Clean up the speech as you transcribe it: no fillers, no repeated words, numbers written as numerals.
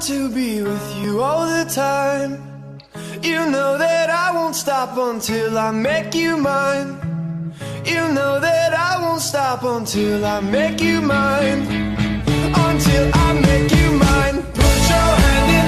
to be with you all the time. You know that I won't stop until I make you mine. You know that I won't stop until I make you mine. Until I make you mine. Put your hand in